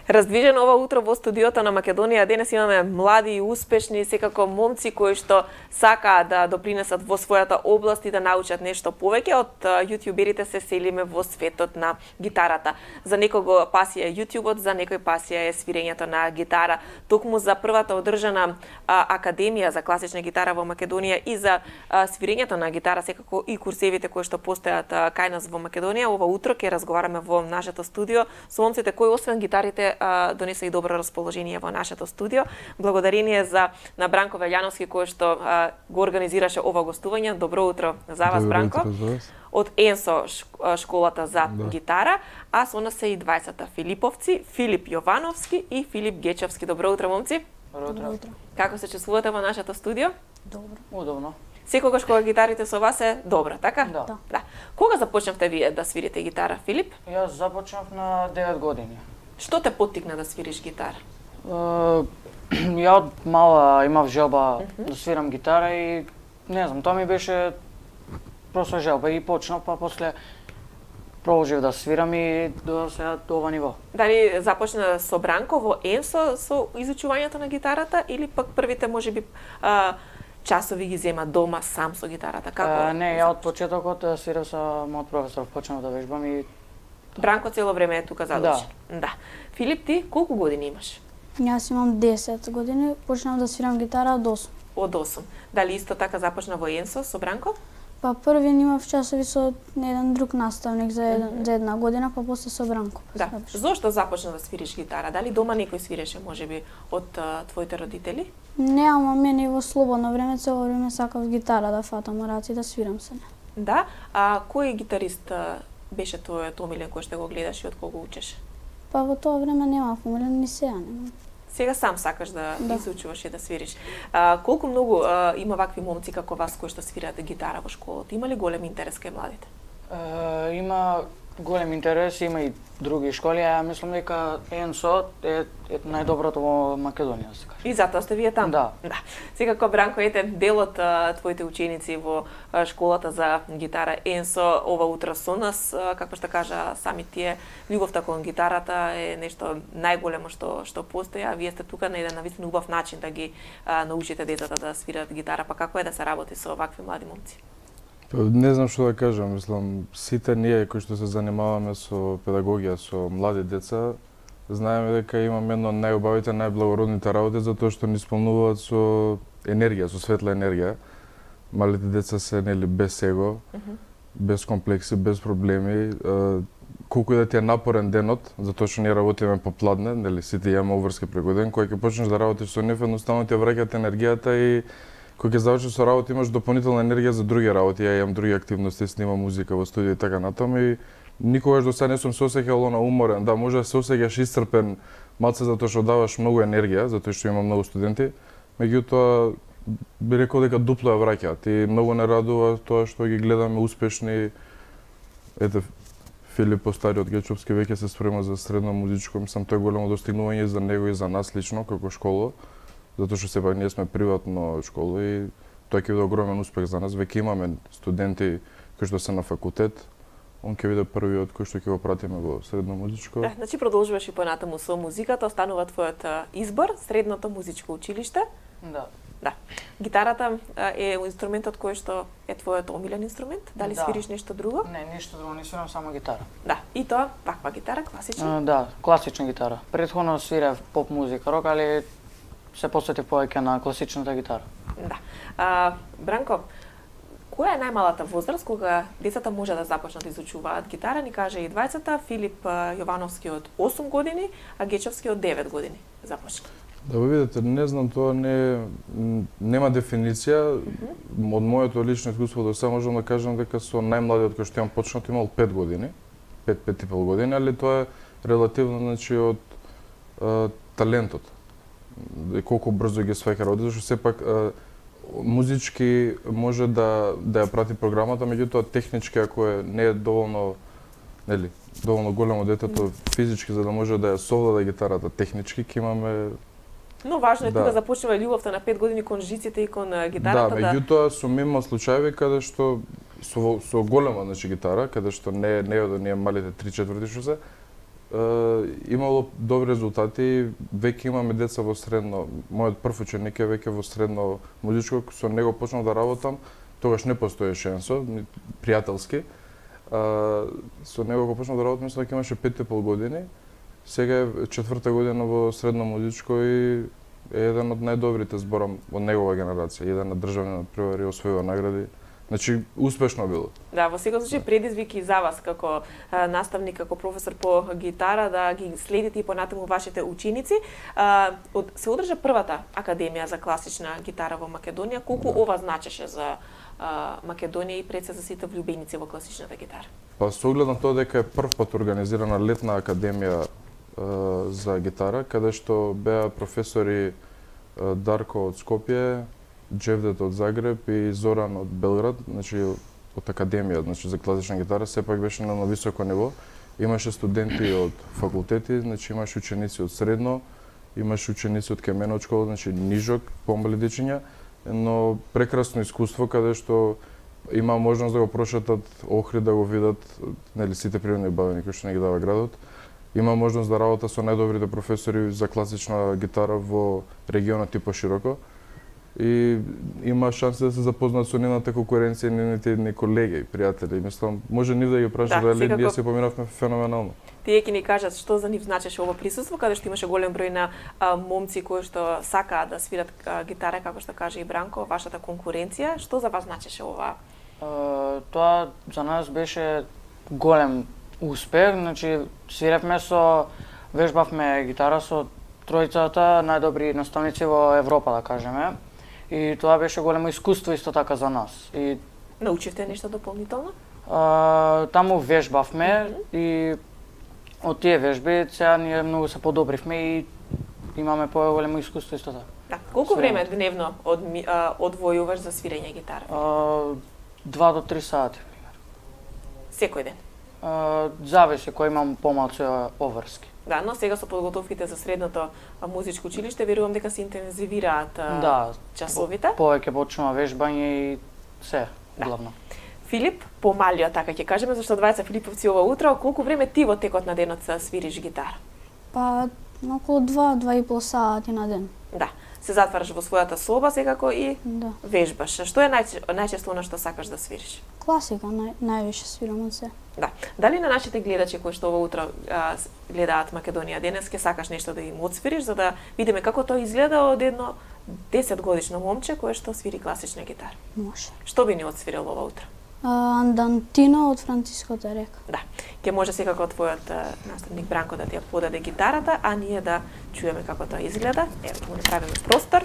Раздвижено ова утро во студиото на Македонија. Денес имаме млади и успешни, секако момци кои што сакаат да допринесат во својата област и да научат нешто повеќе. Од јутјуберите се селиме во светот на гитарата. За некого пасија е јутјубот, за некој пасија е свирењето на гитара. Токму за првата одржана академија за класична гитара во Македонија и за свирењето на гитара, секако и курсевите кои што постојат кај нас во Македонија, ова утро ќе разговараме во нашето студио со момците кои освен гитарите донесе и добро расположение во нашето студио. Благодарение на Бранко Велјановски кој што го организираше ова гостување. Добро утро за вас, Бранко. Од ЕНСО школата за гитара, а со нас се и двајцата Филиповци, Филип Јовановски и Филип Гечовски. Добро утро, момци. Добро утро. Како се чувствувате во нашето студио? Добро. Удобно. Секогаш кога гитарите со вас е добра, така? Да. Кога започнавте вие да свирите гитара, Филип? Јас започнав на 9 години. Што те поттикна да свириш гитара? Ја од мала имав желба да свирам гитара и не знам, тоа ми беше просто желба и почнав, па после продолжив да свирам и до сега до ова ниво. Дали започна со Бранко во ЕНСО со изучувањето на гитарата или пак првите можеби часови ги зема дома сам со гитарата? Како? Не, ја од почетокот свирав со мојот професор, почнав да вежбам и Бранко цело време е тука задушен. Да. Филип, ти колку години имаш? Јас имам 10 години, почнав да свирам гитара од 8. Од 8. Дали исто така започна во ЕНСО со Бранко? Па први имав часови со еден друг наставник за една година, па после со Бранко. Да. Зошто започна да свириш гитара? Дали дома некој свиреше можеби од твоите родители? Не, ама мене во слободно време цело време сакав гитара да фатам раци да свирам се. Да. А кој гитарист беше твојот омилен кој што го гледаш и од кого учеше? Па во тоа време немав омилен, ни сега немам. Сега сам сакаш да изучуваш и да свириш. Колку многу има вакви момци како вас кои што свират гитара во школата? Има ли голем интерес кај младите? Има голем интерес, има и други школи, а мислам дека ЕНСО е најдоброто во Македонија сега. И затоа сте вие таму? Да. Секако, Бранко, ете, дел од твоите ученици во школата за гитара ЕНСО ова утро со нас, како што кажа сами тие, љубовта кон гитарата е нешто најголемо што постои, а вие сте тука на еден навистина убав начин да ги научите децата да свират гитара, па како е да се работи со вакви млади момци? Не знам што да кажам, мислам, сите ние кои што се занимаваме со педагогија, со млади деца, знаеме дека имаме едно од најубавите, најблагородните работи затоа што ни исполнуваат со енергија, со светла енергија. Малите деца се нели без его, без комплекси, без проблеми. Колку и да ти е напорен денот, затоа што ние работиме попладне, нели сите имаме обврски преку ден, кога ќе почнеш да работиш со нив, едноставно ти враќаат енергијата и кога ќе завршиш со работа имаш дополнителна енергија за други работи. Ја имам други активности, снимам музика во студио и така натаму и никогаш до сега не сум се осеќал уморен. Да, може да се осеќаш исцрпен малце затоа што даваш многу енергија, затоа што има многу студенти, меѓутоа би рекол дека дупло ја враќаат и многу не радува тоа што ги гледаме успешни. Ете, Филип постариот Гечовски веќе се спрема за средно музичко, мислам тоа е големо достигнување за него и за нас лично како школа. Затоа што сепак ние сме приватна школа и тоа ќе биде огромен успех за нас. Веќе имаме студенти кои што се на факултет. Он ќе биде првиот кој што ќе го пратиме во средно музичко. Значи продолжуваш и понатаму со музиката, останува твојот избор, средното музичко училиште. Да. Гитарата е инструментот кој што е твојот омилен инструмент? Дали свириш нешто друго? Не, нешто друго, не свирам само гитара. Да. И тоа каква гитара, класична? Да, класична гитара. Претходно свирев поп музика, рок, али се посветив повеќе на класичната гитара. Да. Бранко, која е најмалата возраст кога децата може да започнат да изучуваат гитара? Ни каже и двајцата, Филип Јовановски од 8 години, а Гечовски од 9 години започна. Да го видите, не знам, тоа нема дефиниција. Од моето лично искуство до сега можам да кажам дека со најмладиот кој што имам почнат имал 5 години, 5,5 години, али тоа е релативно, значи, од талентот. Колку брзо ги сваќа работи, зашто сепак музички може да ја прати програмата, меѓутоа технички ако не е доволно, нели, доволно големо детето физички за да може да ја совлада гитарата технички, ќе имаме. Но важно е тука започнува љубовта на 5 години кон жиците и кон гитарата. Да, меѓутоа сум имал случаи каде што со голема, значи, гитара, каде што не е да ние малите 3/4 што се, имало добри резултати, веќе имаме деца во средно, мојот прв ученик е веќе во средно музичко, со него почнав да работам, тогаш не постоеше Енсо, пријателски. Со него го почнав да работам, мислам дека имаше 5,5 години. Сега е 4-та година во средно музичко и е еден од најдобрите, зборам, од негова генерација, еден од државни надпревари, освојува награди. Значи, успешно било. Да, во секој случај предизвик и за вас како наставник, како професор по гитара, да ги следите и понатаму вашите ученици. Се одржа првата академија за класична гитара во Македонија. Колку ова значеше за Македонија и пред се за сите влюбеници во класичната гитара? Па со оглед на тоа дека е прв пат организирана летна академија за гитара, каде што беа професори Дарко од Скопје, Джевдет од Загреб и Зоран од Белград, значи од академија, значи за класична гитара, сепак беше на високо ниво. Имаше студенти од факултети, значи имаше ученици од средно, имаше ученици од Кеменот школа, значи нижок, помали дечиња, но прекрасно искуство каде што има можност да го прошетат Охрид, да го видат, нели сите природни бавини кои што не ги дава градот. Има можност да работа со најдобрите професори за класична гитара во регионот и пошироко. И има шанса да се запознаат со нивната конкуренција и нивните колеги, пријатели. Мислам, може нив да ги прашат, дали ние се поминавме феноменално. Тие ќе ни кажат што за нив значеше ова присуство, каде што имаше голем број на момци кои што сакаат да свират гитара, како што каже и Бранко, вашата конкуренција. Што за вас значеше ова? Тоа за нас беше голем успех, значи свиревме вежбавме гитара со тројцата најдобри наставници во Европа, да кажеме. И тоа беше големо искуство исто така за нас. И научивте нешто дополнително? Таму вежбавме и од тие вежби сега ние многу се подобривме и имаме поголемо искуство исто така. Да. Колку време дневно одвојуваш за свирење гитара? 2 до 3 сати, пример. Секој ден? Зависи, кој имам помалку обврски. Да, но сега со подготовките за средното музичко училиште, верувам дека се интензивираат часовите. Повеќе почнува вежбање и се, главно. Филип, помалиот, така ќе кажеме, зашто двајца Филиповци ова утро, колку време ти во текот на денот свириш гитара? Па, околу 2-2,5 сати на ден. Да, се затвараш во својата соба секако и вежбаш. Што е најчесто она што сакаш да свириш? Класика, највише свирам од се. Да. Дали на нашите гледачи кои што ова утро гледаат Македонија денес, ке сакаш нешто да им отсвириш, за да видиме како тоа изгледа од едно 10-годишно момче кое што свири класична гитара? Може. Што би ни отсвирил ова утро? Andantino од Франциско Терек. Да. Ке може секако твојот наставник Бранко да ти ја подаде гитарата, а ние да чуеме како тоа изгледа. Ево, ќе му направиме простор.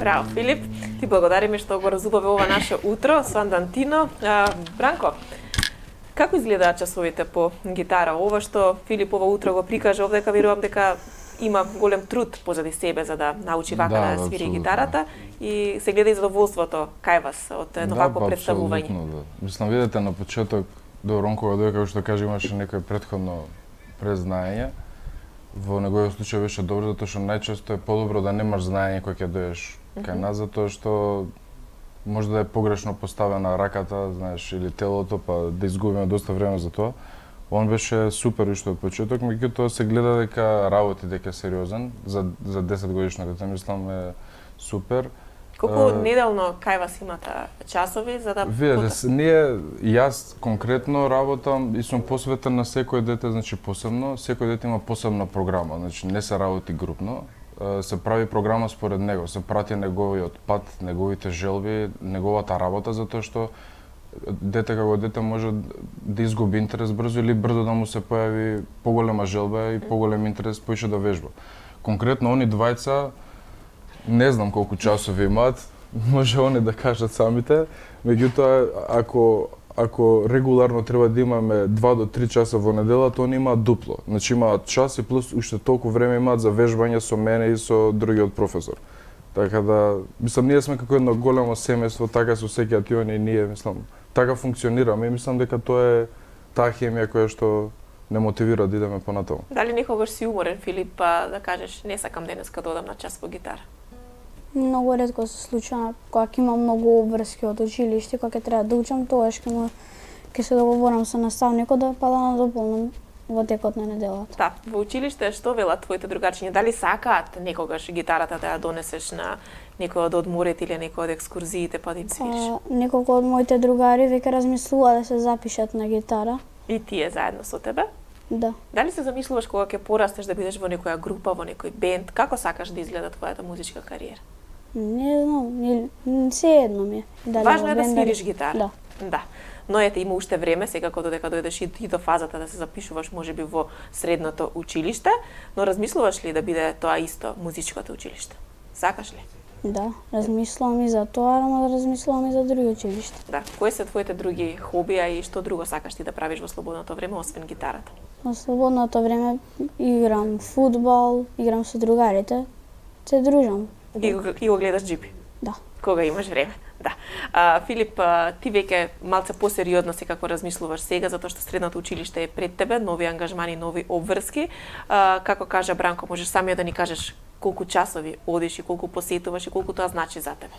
Браво, Филип. Ти благодариме што го разубаве ова наше утро со Андантино. Бранко, како изгледаат часовите по гитара? Ова што Филип ова утро го прикаже овдека, верувам дека има голем труд позади себе за да научи вака да свири гитарата и се гледа и задоволството кај вас од едно вакво представување. Да. Мислам, видете на почеток до Ронко дојде, како што каже, имаше некој претходно презнаење. Во неговиот случај беше добро, затоа што најчесто е подобро да немаш знаење кога ќе дојдеш кај нас, затоа што може да е погрешно поставена раката, знаеш, или телото, па да изгубиме доста време за тоа. Он беше супер уште од почеток, меѓутоа се гледа дека работи дека е сериозен за 10 годишно дете, мислам е супер. Колку неделно кај вас имате часови за да видете, ние јас конкретно работам и сум посветен на секој дете, значи посебно, секој дете има посебна програма, значи не се работи групно. Се прави програма според него, се прати неговиот пат, неговите желби, неговата работа, затоа што дете како дете може да изгуби интерес брзо или брзо да му се појави поголема желба и поголем интерес поише да вежба. Конкретно они двајца не знам колку часови имаат, може они да кажат самите, меѓутоа ако регуларно треба да имаме 2 до 3 часа во неделата, они имаат дупло. Значи имаат час и плюс уште толку време имаат за вежбање со мене и со другиот професор. Така да, мислам, ние сме како едно големо семејство, така се осеќаат и они и ние, мислам, така функционираме и мислам дека тоа е таа хемија која што не мотивира да идеме понатаму. Дали некогаш си уморен, Филип, да кажеш не сакам денеска да одам на час по гитара? Многу ретко се случува кога имам многу обврски од училиште, кога ќе треба да учам, тогаш ќе се договорам со наставникот да па да надополнам во текот на неделата. Да, во училиште што велат твоите другарчиња? Дали сакаат некогаш гитарата да ја донесеш на некој од одморите или некој од екскурзиите па да им свириш? Неколку од моите другари веќе размислува да се запишат на гитара. И тие заедно со тебе? Да. Дали се замислуваш кога ќе порастеш да бидеш во некоја група, во некој бенд, како сакаш да изгледа твојата музичка кариера? Не знам, се едно ми е. Важно е да свириш гитара. Да. Да. Но ете, има уште време, секако додека дојдеш и до фазата да се запишуваш можеби во средното училиште, но размислуваш ли да биде тоа исто музичкото училиште? Сакаш ли? Да, размислувам и за тоа, ама размислувам и за други училишта. Да, кои се твоите други хобија и што друго сакаш ти да правиш во слободното време освен гитарата? Во слободното време играм фудбал, играм со другарите, се дружам. И го гледаш джипи? Да. Кога имаш време? Да. Филип, ти веќе малце посериозно секако размислуваш сега, затоа што средното училиште е пред тебе, нови ангажмани, нови обврски. Како кажа Бранко, можеш самиот да ни кажеш колку часови одиш и колку посетуваш и колку тоа значи за тебе?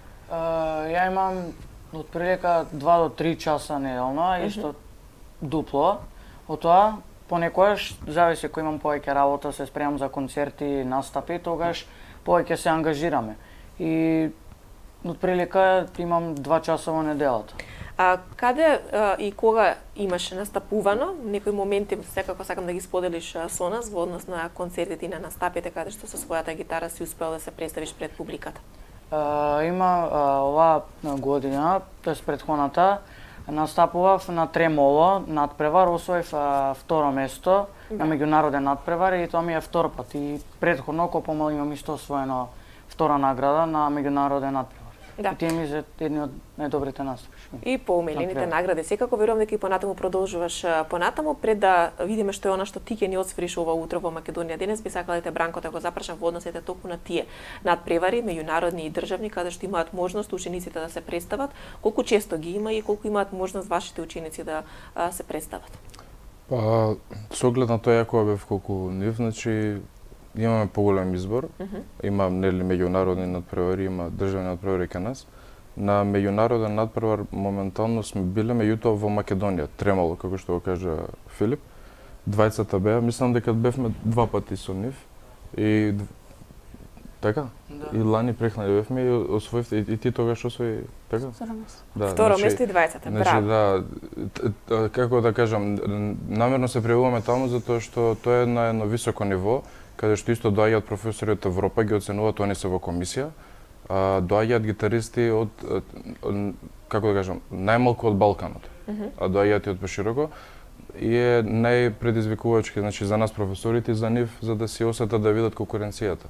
Ја имам отприлика 2 до 3 часа неделно, исто дупло. Од тоа, понекогаш, зависи кој имам повеќе работа, се спремам за концерти, настапи, тогаш повеќе се ангажираме. И отприлика имам 2 часа во неделата. Каде и кога имаш настапувано? Некои моменти секако сакам да ги споделиш со нас во однос на концертите и на настапите каде што со својата гитара си успел да се представиш пред публиката? Има оваа година, тоест претходната, настапував на Тремоло надпревар, освоив второ место на меѓународен надпревар и тоа ми е втор пат. И претходно Копомал имам исто освоено втора награда на меѓународен надпревар. Да. И тие ми се едни од најдобрите настапи. И по умелените награди. Секако верувам дека и понатаму продолжуваш понатаму. Пред да видиме што е она што ти ќе ни освириш ова утро во Македонија денес, би сакала да те Бранко да го запрашам во односите токму на тие надпревари, меѓународни и државни, каде што имаат можност учениците да се представат. Колку често ги има и колку имаат можност вашите ученици да се представат? Па, со оглед на тоа кога бев колку нив, значи имаме поголем избор. Има нели меѓународни надпревари, има државни надпревари кај нас. На меѓународен надпревар моментално сме биле, меѓутоа во Македонија, Тремоло, како што го кажа Филип. Двајцата беа, мислам дека бевме 2 пати со нив и така? Да. И лани прехнали бевме и освоивте и ти тогаш освои, така? Да. Второ место и двајцата, значи, браво. да, како да кажам, намерно се преуваме таму затоа што тоа е на едно високо ниво, каде што исто доаѓаат професори од Европа, ги оценуваат, они се во комисија, доаѓаат гитаристи од, како да кажам, најмалку од Балканот, а доаѓаат и од пошироко, и е најпредизвикувачки, значи, за нас професорите и за нив, за да си осетат да видат конкуренцијата.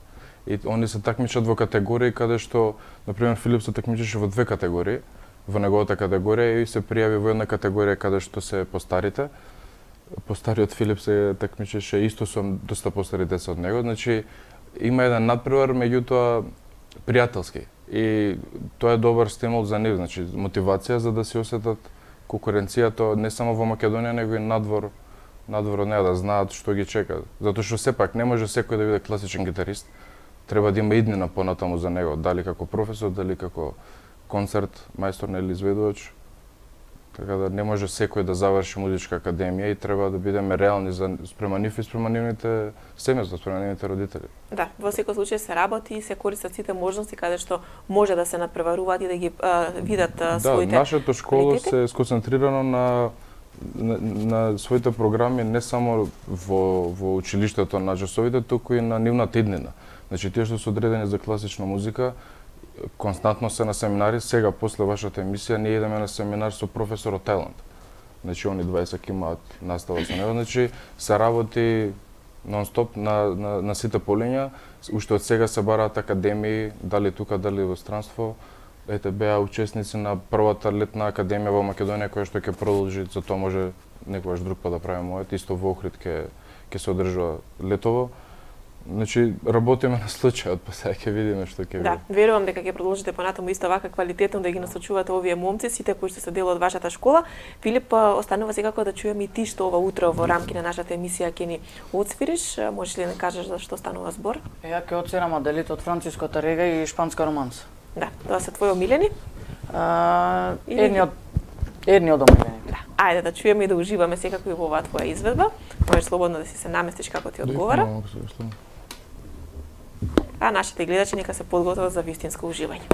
И они се такмичат во категории каде што, например, Филип се такмичеше во две категории, во неговата категорија и се пријави во една категорија каде што се постарите. Постариот Филип се такмичеше исто со доста постари деца од него, значи има еден надпревар, меѓутоа пријателски. И тоа е добар стимул за нив, значи мотивација за да се осетат конкуренцијата не само во Македонија, него и надвор од неа, да знаат што ги чека. Затоа што сепак не може секој да биде класичен гитарист. Треба да има иднина понатаму за него, дали како професор, дали како концерт мајстор или изведувач. Така да не може секој да заврши музичка академија и треба да бидеме реални спрема нив и спрема нивните семејства, спрема нивните родители. Да, во секој случај се работи и се користат сите можности каде што може да се надпреваруваат и да ги видат своите. Да, нашето школа се сконцентрирано на своите програми не само во училиштето на джазовите, туку и на нивната иднина. Значи тие што се одредени за класична музика константно се на семинари. Сега после вашата емисија ние идеме на семинар со професор од Тајланд. Значи они 20 имаат настава со него, значи се работи нон-стоп на сите полиња. Уште од сега се бараат академии, дали тука, дали во странство. Ете беа учесници на првата летна академија во Македонија која што ќе продолжи, за тоа може некогаш друг пат да правиме мојот, исто во Охрид ќе се одржува летово. Значи работиме на случајот, па сега ќе видиме што ќе биде. Да, верувам дека ќе продолжите понатаму исто вака квалитетно да ги насочувате овие момци, сите кои што се дел од вашата школа. Филип, останува секако да чуеме и ти што ова утро во рамки на нашата емисија ќе ни отсвириш. Можеш ли да кажеш за што станува збор? Ја ќе отсвирам Аделита од Франциско Тарега и Шпанска романса. Да, тоа се твои омилени? Едни од омилените. Да. Ајде да чуеме и да уживаме секако и во оваа твоја изведба. Можеш слободно да си се наместиш како ти одговара. А нашите гледачи нека се подготват за вистинско уживање.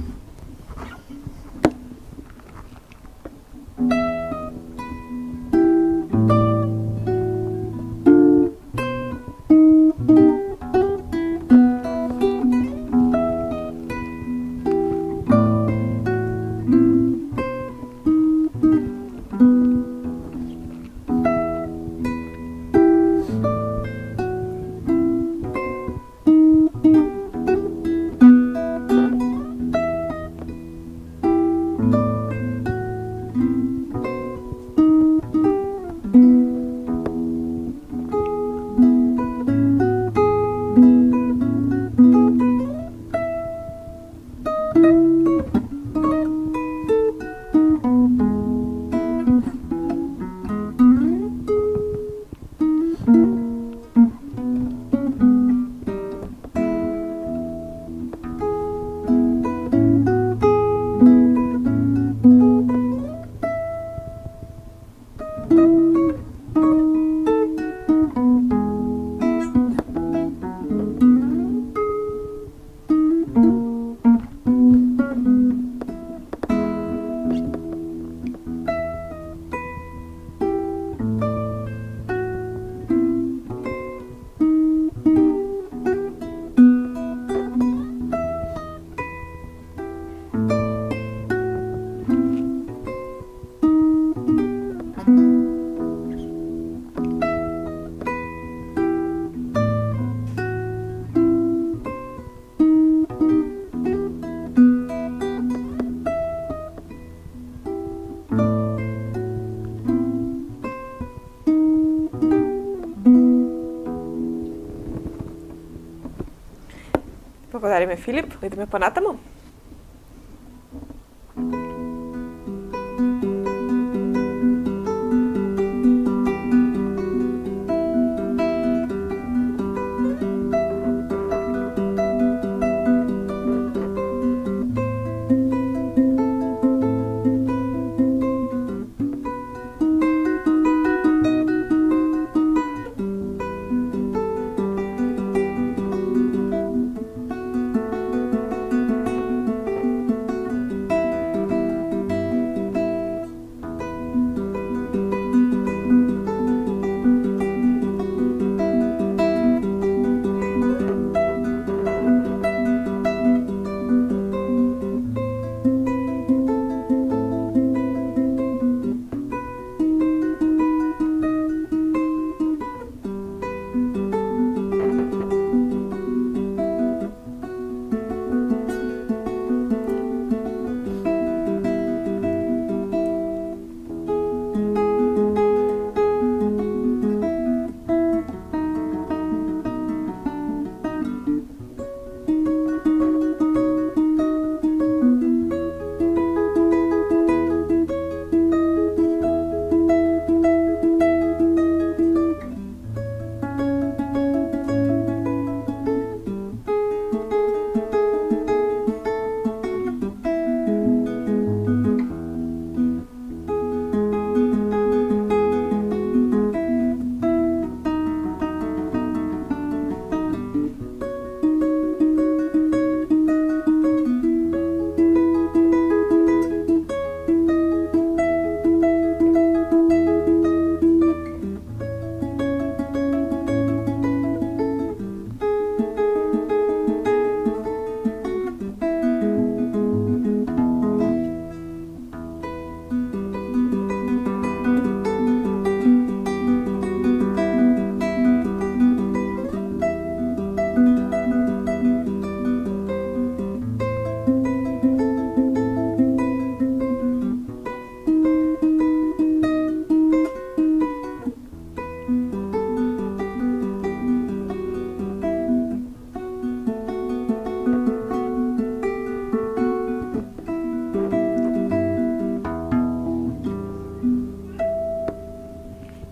Благодариме, Филип. Идеме понатаму.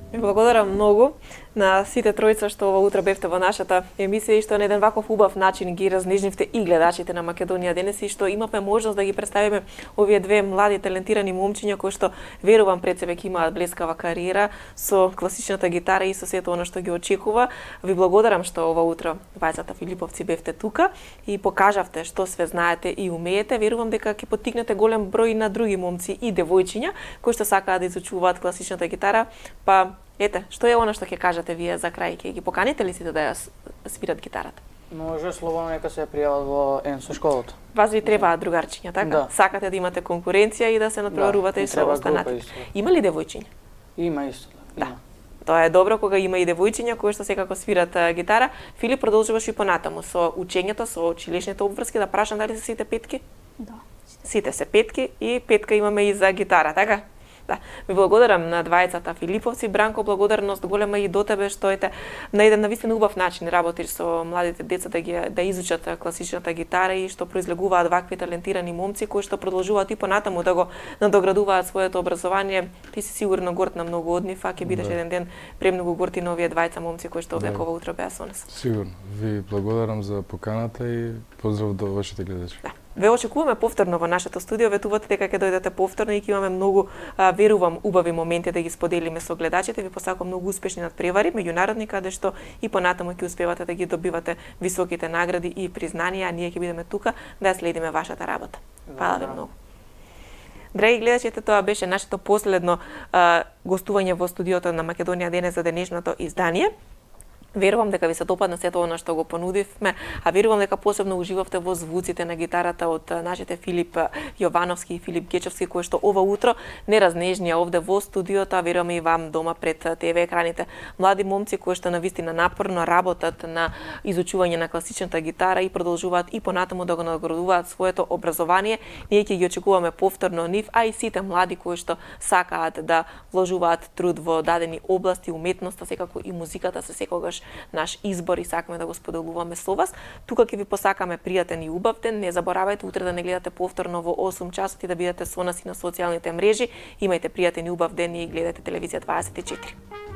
Ви благодарам многу на сите тројца што ова утро бевте во нашата емисија и што на еден ваков убав начин ги разнежнивте и гледачите на Македонија денес и што имавме можност да ги представиме овие две млади талентирани момчиња кои што верувам пред себе ќе имаат блескава кариера со класичната гитара и со сето она што ги очекува. Ви благодарам што ова утро двајцата Филиповци бевте тука и покажавте што све знаете и умеете. Верувам дека ќе поттикнете голем број на други момци и девојчиња кои што сакаат да изучуваат класичната гитара, па ете, што е она што ќе кажете вие за крај? Ќе ги поканите ли сите да ја свират гитарата? Може слободно нека се пријават во ЕНСО школата. Вас ви требаат другарчиња, така? Да. Сакате да имате конкуренција и да се натпреварувате и со останатите. Има ли девојчиња? Има исто. Да. Тоа е добро кога има и девојчиња кои што секако свират гитара. Филип, продолжуваш и понатаму со учењето, со училишните обврски, да прашам дали се сите петки? Да. Сите се петки и петка имаме и за гитара, така? Да, ви благодарам на двајцата Филиповци. Бранко, благодарност голема и до тебе што ете на еден навистина убав начин работиш со младите деца да изучат класичната гитара и што произлегуваат вакви талентирани момци кои што продолжуваат и понатаму да го надоградуваат своето образование. Ти си сигурно горд на многу од нив, а ќе бидеш еден ден премногу горд и на овие двајца момци кои што овде ова утро беа со нас. Сигурно. Ви благодарам за поканата и поздрав до вашите гледачи. Да. Ве очекуваме повторно во нашето студио, ветувате дека ќе дојдете повторно и ќе имаме многу, верувам, убави моменти да ги споделиме со гледачите. Ви посакувам многу успешни надпревари меѓународни, каде што и понатаму ќе успевате да ги добивате високите награди и признанија, а ние ќе бидеме тука да ја следиме вашата работа. Фала ви многу. Драги гледачите, тоа беше нашето последно гостување во студиото на Македонија денес за денешното издание. Верувам дека ви се допадна сето она што го понудивме, а верувам дека посебно уживавте во звуците на гитарата од нашите Филип Јовановски и Филип Гечевски, кои што ова утро не разнежнија овде во студиото, а верувам и вам дома пред ТВ екраните. Млади момци кои што навистина напорно работат на изучување на класичната гитара и продолжуваат и понатаму да го надградуваат своето образование. Ние ќе ги очекуваме повторно нив, а и сите млади кои што сакаат да вложуваат труд во дадени области, уметноста, секако и музиката се секогаш наш избор и сакаме да го споделуваме со вас. Тука ќе ви посакаме пријатен и убав ден. Не заборавајте утре да не гледате повторно во 8 часот и да бидете со нас и на социјалните мрежи. Имајте пријатен и убав ден и гледате телевизија 24.